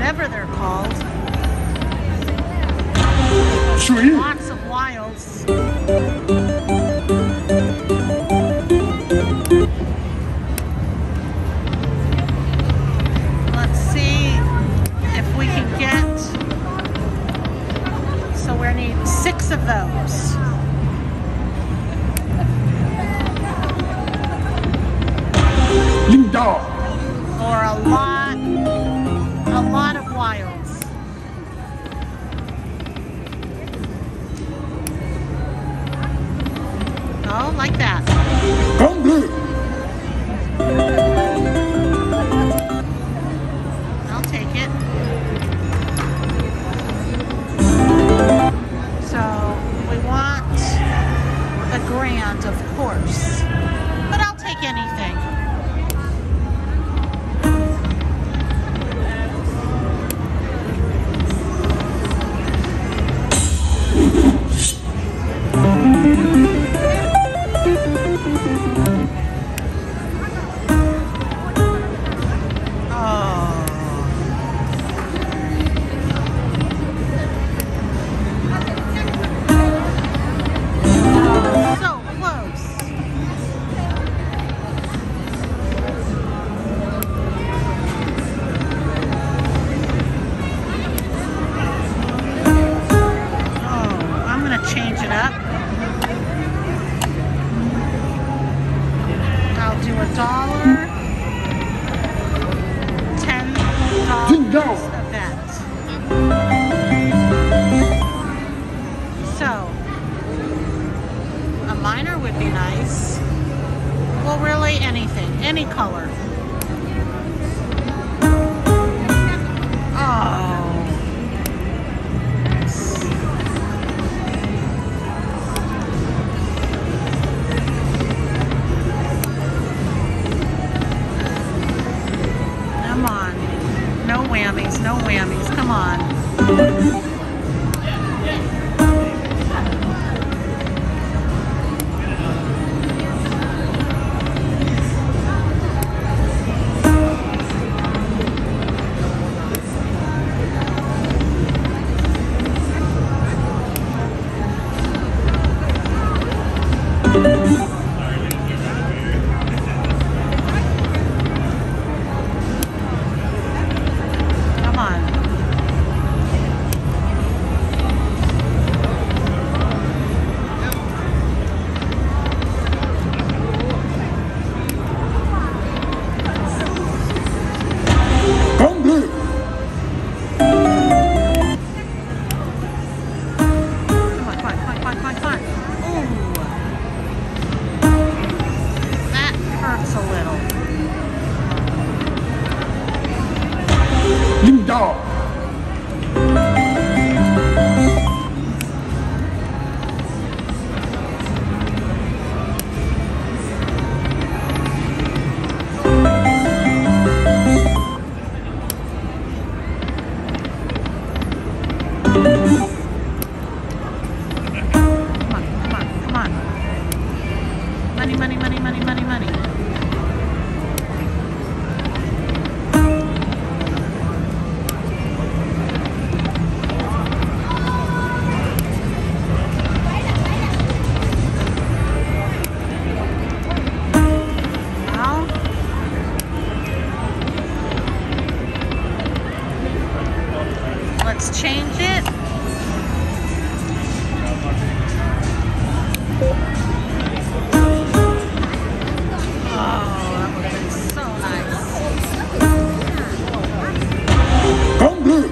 whatever they're called. Sweet. Lots of wilds. Let's see if we can get, so we need 6 of those. Ding dong. Or a lot of wilds. Oh, like that. Come blue. I'll take it. So we want the grand, of course, but I'll take anything. Change it up. I'll do $1, $10 a bet. So, a minor would be nice. Well, really anything, any color. Oh. Come on. No whammies, no whammies. Come on. Ding dong. Come on. Money, money, money, money, money, money. Let's change it. Oh, that would have been so nice. Come blue.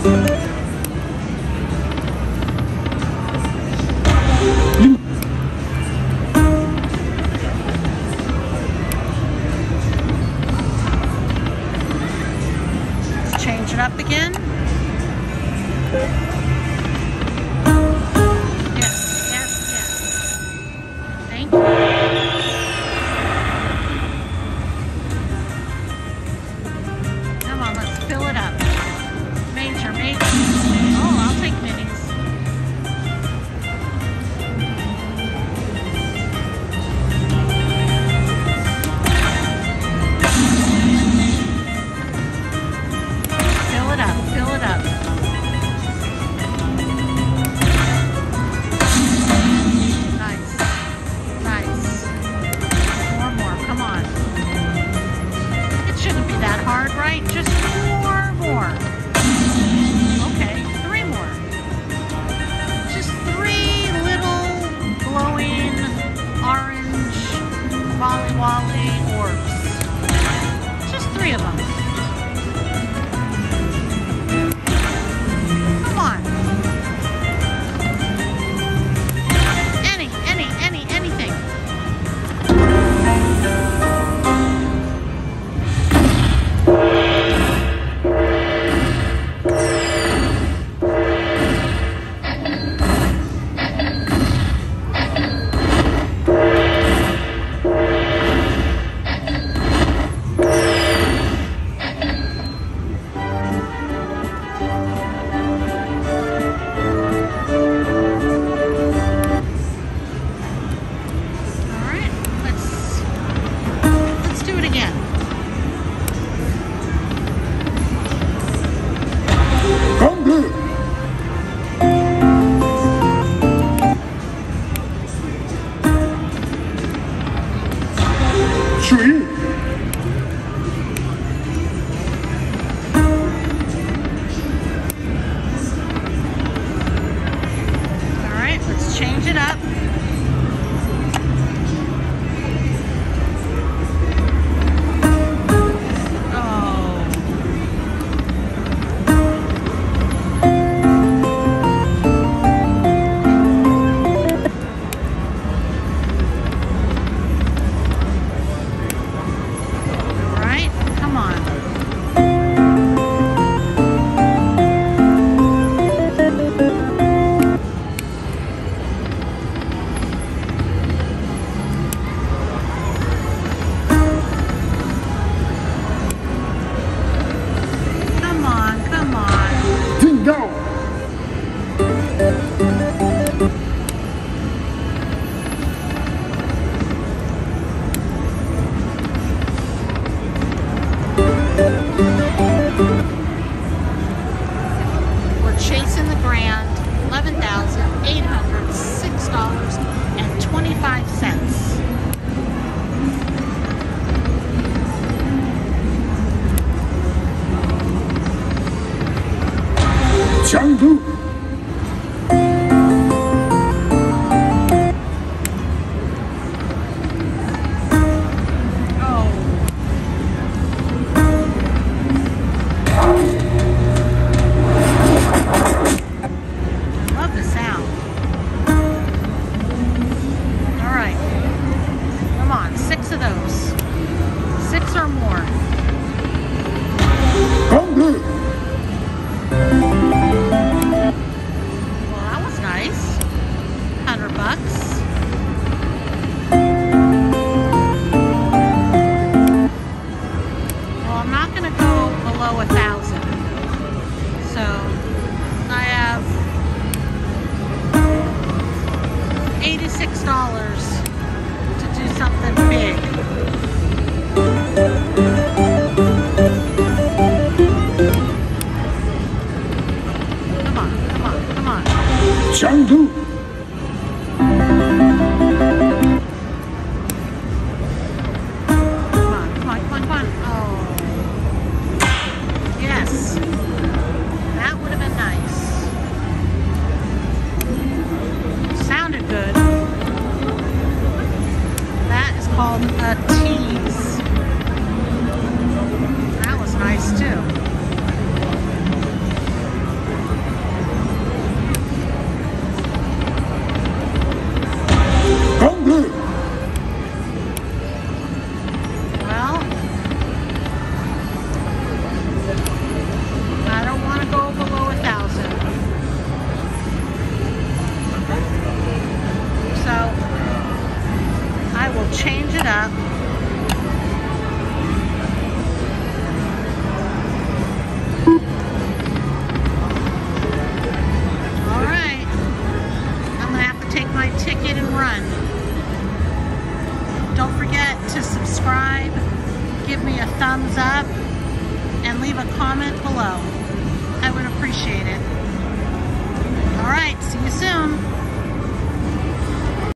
Let's change it up again. Yes, yes, yes. Thank you. Come on, let's fill it up. Major, major. Oh, I'll take minis. Fill it up, fill it up. Nice, nice. More, come on. It shouldn't be that hard, right? Just more. Okay, 3 more. Just 3 little glowing orange wally orbs. Just 3 of them. Come on. Anything. Come blue. 水 All right, let's change it up. Go. We're chasing the grand, $11,806.25. Changu. Love the sound. All right. Come on, 6 of those. 6 or more. Come blue. Well, that was nice. $100. Well, I'm not going to go below 1,000. So I have $86 to do something big. Come on. Changu. Come on. Oh. Yes. That would have been nice. Sounded good. That is called a tease. That was nice too. give me a thumbs up and leave a comment below. I would appreciate it. All right, see you soon.